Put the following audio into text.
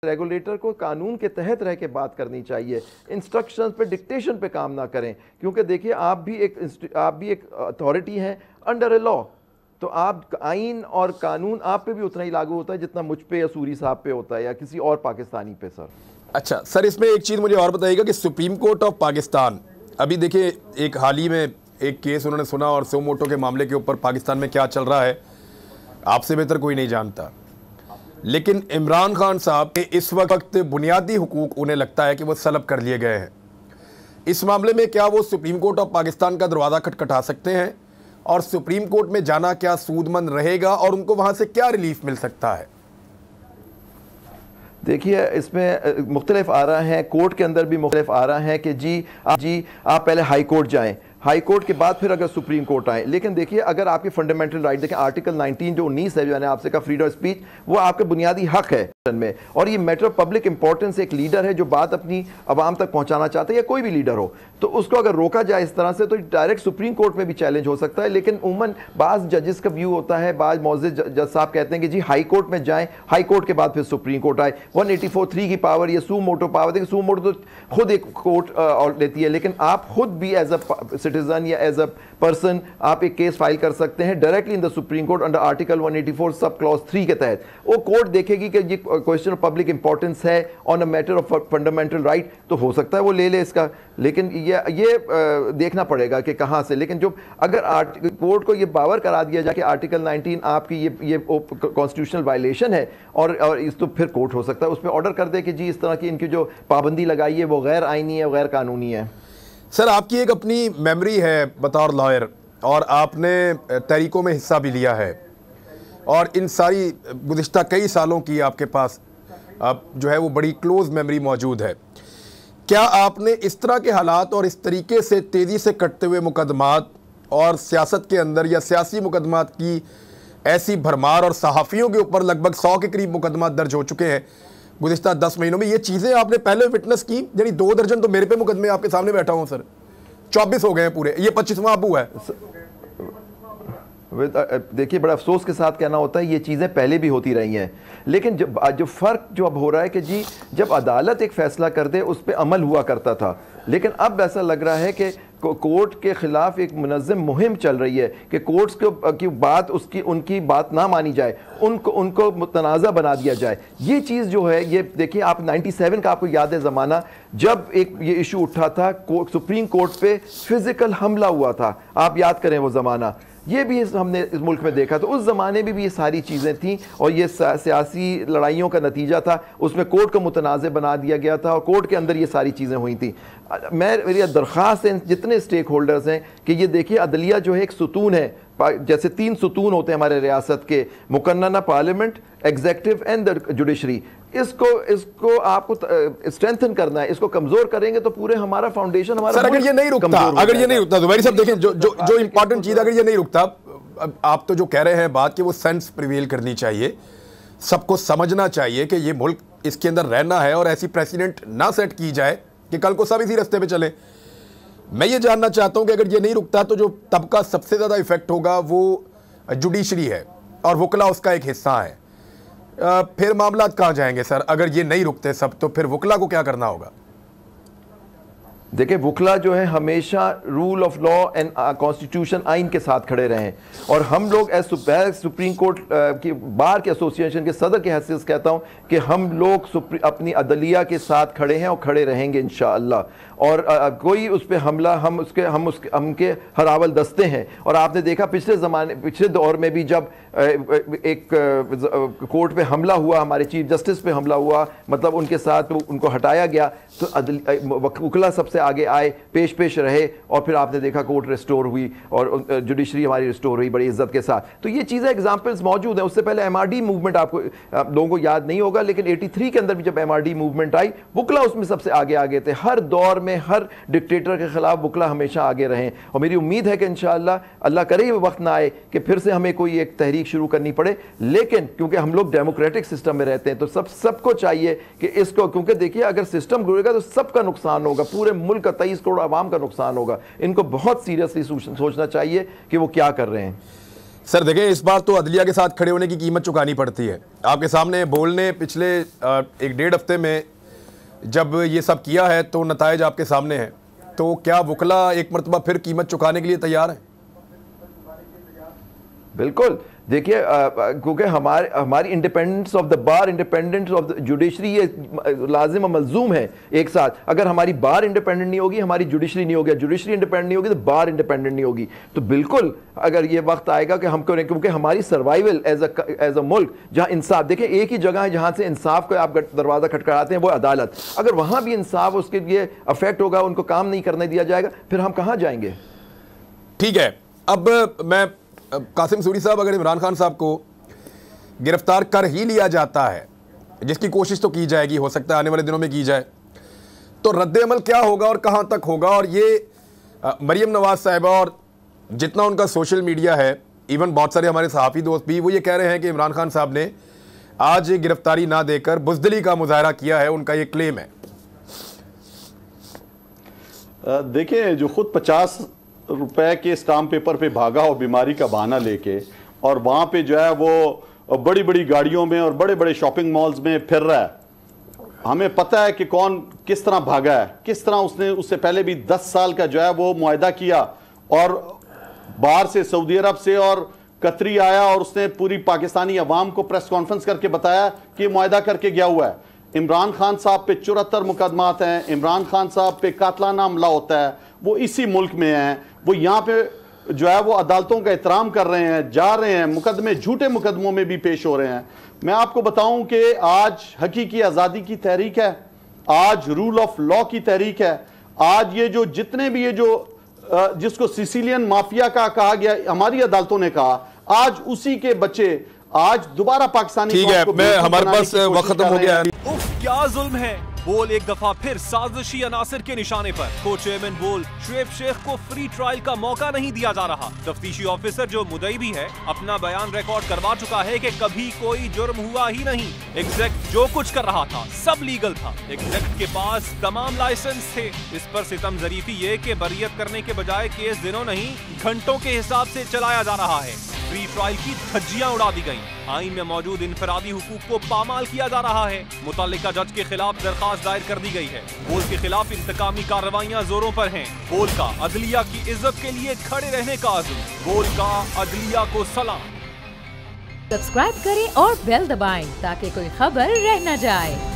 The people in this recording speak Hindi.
रेगुलेटर को कानून के तहत रह के बात करनी चाहिए, इंस्ट्रक्शंस पे, डिक्टेशन पे काम ना करें, क्योंकि देखिए आप भी एक अथॉरिटी हैं अंडर ए लॉ, तो आप आइन और कानून आप पे भी उतना ही लागू होता है जितना मुझ पे या सूरी साहब पे होता है या किसी और पाकिस्तानी पे। सर अच्छा सर, इसमें एक चीज़ मुझे और बताइएगा कि सुप्रीम कोर्ट ऑफ पाकिस्तान, अभी देखिए एक हाल ही में एक केस उन्होंने सुना और सो मोटो के मामले के ऊपर पाकिस्तान में क्या चल रहा है आपसे बेहतर कोई नहीं जानता, लेकिन इमरान खान साहब के इस वक्त बुनियादी हुकूक उन्हें लगता है कि वो सलब कर लिए गए हैं। इस मामले में क्या वो सुप्रीम कोर्ट ऑफ पाकिस्तान का दरवाज़ा खटखटा सकते हैं और सुप्रीम कोर्ट में जाना क्या सूदमंद रहेगा और उनको वहाँ से क्या रिलीफ मिल सकता है? देखिए इसमें मुख्तलिफ आ रहा है, कोर्ट के अंदर भी मुख्तलिफ आ रहा है कि जी आप पहले हाई कोर्ट जाएं, हाई कोर्ट के बाद फिर अगर सुप्रीम कोर्ट आए। लेकिन देखिए अगर आपके फंडामेंटल राइट देखें, आर्टिकल 19 जो 19 है, जो मैंने आपसे कहा फ्रीडम ऑफ स्पीच, वो आपका बुनियादी हक है में, और ये मैटर ऑफ पब्लिक इंपॉर्टेंस, एक लीडर है जो बात अपनी आवाम तक पहुंचाना चाहता है या कोई भी लीडर हो, तो उसको अगर रोका जाए इस तरह से तो डायरेक्ट सुप्रीम कोर्ट में भी चैलेंज हो सकता है। लेकिन उमूमन बाज़ जजेस का व्यू होता है, बाज़ मौजूद जज साहब कहते हैं कि जी हाई कोर्ट में जाएं, हाई कोर्ट के बाद फिर सुप्रीम कोर्ट आए। 184(3) की पावर, ये सू मोटो पावर, देखिए सू मोटो तो खुद एक कोर्ट लेती है, लेकिन आप खुद भी एज अ सिटीजन या एज अ पर्सन आप एक केस फाइल कर सकते हैं directly in the supreme court under article 184 sub clause 3 के तहत। वो कोर्ट देखेगी कि ये क्वेश्चन ऑफ पब्लिक इंपॉर्टेंस है on a matter of fundamental right, तो हो सकता है वो ले ले इसका, लेकिन ये देखना पड़ेगा कि कहां से। लेकिन जो अगर कोर्ट को ये पावर करा दिया जाए कि आर्टिकल 19 आपकी ये कॉन्स्टिट्यूशनल वायलेशन है और इस तो फिर कोर्ट हो सकता है उसमें ऑर्डर कर दे कि जी इस तरह की इनकी जो पाबंदी लगाई है वो गैर आईनी है, गैर कानूनी है। सर आपकी एक अपनी मेमोरी है बतौर लॉयर और आपने तहरीकों में हिस्सा भी लिया है और इन सारी गुज़िश्ता कई सालों की आपके पास अब जो है वो बड़ी क्लोज मेमोरी मौजूद है। क्या आपने इस तरह के हालात और इस तरीके से तेज़ी से कटते हुए मुकदमात और सियासत के अंदर या सियासी मुकदमात की ऐसी भरमार, और सहाफ़ियों के ऊपर लगभग 100 के करीब मुकदमात दर्ज हो चुके हैं गुज़िश्ता 10 महीनों में, ये चीज़ें आपने पहले विटनेस की? यानी 2 दर्जन तो मेरे पे मुकदमे आपके सामने बैठा हूँ सर, 24 हो गए हैं पूरे, ये 25वां अब हुआ है। देखिए बड़ा अफसोस के साथ कहना होता है ये चीज़ें पहले भी होती रही हैं, लेकिन जो फ़र्क जो अब हो रहा है कि जी जब अदालत एक फ़ैसला कर दे उस पर अमल हुआ करता था, लेकिन अब ऐसा लग रहा है कि कोर्ट के ख़िलाफ़ एक मुनज़्ज़म मुहिम चल रही है कि कोर्ट्स की बात उनकी बात ना मानी जाए, उनको मुतनाज़ा बना दिया जाए। ये चीज़ जो है, ये देखिए आप 97 का आपको याद है ज़माना जब एक ये इशू उठा था, सुप्रीम कोर्ट पे फ़िज़िकल हमला हुआ था, आप याद करें वो ज़माना, ये भी हमने इस मुल्क में देखा। तो उस ज़माने में भी ये सारी चीज़ें थीं और ये सियासी लड़ाइयों का नतीजा था, उसमें कोर्ट को मुतनाज़ बना दिया गया था और कोर्ट के अंदर ये सारी चीज़ें हुई थी। मेरी दरख्वास्त है जितने स्टेक होल्डर्स हैं कि ये देखिए अदलिया जो है एक सुतून है, जैसे 3 सुतून होते हैं हमारे रियासत के, मुकन्नना parliament, executive and the judiciary, इसको आपको स्ट्रेंथन करना है। इसको कमजोर करेंगे तो पूरे हमारा फाउंडेशन हमारा, सर अगर ये नहीं रुकता ज़ुबैर साहब देखें जो इंपॉर्टेंट चीज़, अगर ये नहीं रुकता, आप तो जो कह रहे हैं बात कि वो सेंस प्रिवेल करनी चाहिए, सबको समझना चाहिए कि ये मुल्क इसके अंदर रहना है और ऐसी प्रेसिडेंट ना सेट की जाए कि कल को सब इसी रास्ते पे चले। मैं ये जानना चाहता हूं कि अगर ये नहीं रुकता तो जो तबका सबसे ज़्यादा इफेक्ट होगा वो जुडिशरी है और वकला उसका एक हिस्सा है, फिर मामला कहाँ जाएंगे सर? अगर ये नहीं रुकते सब तो फिर वकला को क्या करना होगा? देखिए वकला जो है हमेशा rule of law and constitution आइन के साथ खड़े रहे हैं, और हम लोग एज सुप्रीम कोर्ट की बार के एसोसिएशन के सदर के हैसियत से कहता हूं कि हम लोग अपनी अदलिया के साथ खड़े हैं और खड़े रहेंगे इंशाअल्लाह। और कोई उस पर हमला हमके हरावल दस्ते हैं। और आपने देखा पिछले दौर में भी जब एक कोर्ट पे हमला हुआ, हमारे चीफ जस्टिस पे हमला हुआ, मतलब उनके साथ उनको हटाया गया, तो वकला सबसे आगे आए, पेश रहे, और फिर आपने देखा कोर्ट रिस्टोर हुई और जुडिशरी हमारी रिस्टोर हुई बड़ी इज्जत के साथ। तो ये चीज़ें एग्जाम्पल्स मौजूद हैं। उससे पहले MRD मूवमेंट आपको लोगों को याद नहीं होगा, लेकिन 83 के अंदर भी जब MRD मूवमेंट आई, वकला उसमें सबसे आगे थे। हर दौर में हर डिक्टेटर के खिलाफ वकला हमेशा आगे रहें, और मेरी उम्मीद है कि इंशाअल्लाह अल्लाह करे वो वक्त ना आए कि फिर से हमें कोई एक तहरीक शुरू करनी पड़े। लेकिन क्योंकि हम लोग डेमोक्रेटिक सिस्टम में रहते हैं तो सबको चाहिए कि इसको, क्योंकि देखिए अगर सिस्टम गिरेगा तो सबका नुकसान होगा, पूरे मुल्क का 23 करोड़ आवाम का नुकसान होगा। इनको बहुत सीरियसली सोचना चाहिए कि वो क्या कर रहे हैं। सर देखें, इस बार तो अदलिया के साथ खड़े होने की कीमत चुकानी पड़ती है। आपके सामने बोलने पिछले 1-1.5 हफ्ते में जब ये सब किया है तो नताइज आपके सामने हैं, तो क्या वकला एक मरतबा फिर कीमत चुकाने के लिए तैयार हैं? बिल्कुल। देखिए, क्योंकि हमारी independence of the bar, independence of the judiciary, ये लाजिम और मलजूम है एक साथ। अगर हमारी बार इंडिपेंडेंट नहीं होगी, हमारी जुडिशरी नहीं होगी, जुडिशरी इंडिपेंडेंट नहीं होगी, तो बार इंडिपेंडेंट नहीं होगी। तो बिल्कुल अगर ये वक्त आएगा कि हम करें, क्योंकि हमारी सर्वाइवल एज अ मुल्क, जहाँ इंसाफ, देखिए एक ही जगह है जहाँ से इंसाफ का आप दरवाज़ा खटखटाते हैं, वो अदालत। अगर वहाँ भी इंसाफ उसके लिए अफेक्ट होगा, उनको काम नहीं करने दिया जाएगा, फिर हम कहाँ जाएंगे? ठीक है, अब मैं कासिम सूरी साहब, अगर इमरान खान साहब को गिरफ्तार कर ही लिया जाता है, जिसकी कोशिश तो की जाएगी, हो सकता है आने वाले दिनों में की जाए, तो रद्द अमल क्या होगा और कहां तक होगा? और ये मरियम नवाज साहिबा और जितना उनका सोशल मीडिया है, इवन बहुत सारे हमारे सहाफ़ी दोस्त भी, वो ये कह रहे हैं कि इमरान खान साहब ने आज गिरफ्तारी ना देकर बुज़दिली का मुजाहरा किया है, उनका ये क्लेम है। देखिए, जो खुद 50 रुपए के स्टाम्प पेपर पे भागा और बीमारी का बहाना लेके, और वहां पे जो है वो बड़ी बड़ी गाड़ियों में और बड़े बड़े शॉपिंग मॉल्स में फिर रहा है। हमें पता है कि कौन किस तरह भागा है, किस तरह उसने उससे पहले भी 10 साल का जो है वो मुआहदा किया, और बाहर से सऊदी अरब से और कतरी आया और उसने पूरी पाकिस्तानी अवाम को प्रेस कॉन्फ्रेंस करके बताया कि मुआहदा करके गया हुआ है। इमरान खान साहब पे 74 मुकदमात हैं, इमरान खान साहब पे कातलाना हमला होता है, वो इसी मुल्क में हैं, वो यहाँ पे जो है वो अदालतों का एहतराम कर रहे हैं, जा रहे हैं, मुकदमे झूठे मुकदमों में भी पेश हो रहे हैं। मैं आपको बताऊं कि आज हकीकी आज़ादी की तहरीक है, आज रूल ऑफ लॉ की तहरीक है, आज ये जो जितने भी ये जो जिसको सिसिलियन माफिया का कहा गया, हमारी अदालतों ने कहा, आज उसी के बच्चे आज दोबारा पाकिस्तानी। ठीक है, मैं हमारे पास वक्त खत्म हो गया है। क्या जुल्म है। बोल एक दफा फिर साजिशी अनासर के निशाने पर। को चेयरमैन बोल शुएब शेख को फ्री ट्रायल का मौका नहीं दिया जा रहा। तफ्तीशी ऑफिसर जो मुदई भी है, अपना बयान रिकॉर्ड करवा चुका है कि कभी कोई जुर्म हुआ ही नहीं। एग्जैक्ट जो कुछ कर रहा था सब लीगल था। एग्जैक्ट के पास तमाम लाइसेंस थे। इस पर सितम जरीफी ये कि बरियत करने के बजाय केस दिनों नहीं घंटों के हिसाब से चलाया जा रहा है। फ्री ट्रायल की धज्जियां उड़ा दी गईं। आईन में मौजूद इनफरादी हुकूक को पामाल किया जा रहा है। मुतल्लिका जज के खिलाफ दरखास्त दायर कर दी गई है। बोल के खिलाफ इंतकामी कार्रवाइयां जोरों पर हैं। बोल का अदलिया की इज्जत के लिए खड़े रहने का अज़्म। बोल का अदलिया को सलाम। सब्सक्राइब करें और बेल दबाएं ताकि कोई खबर रह न जाए।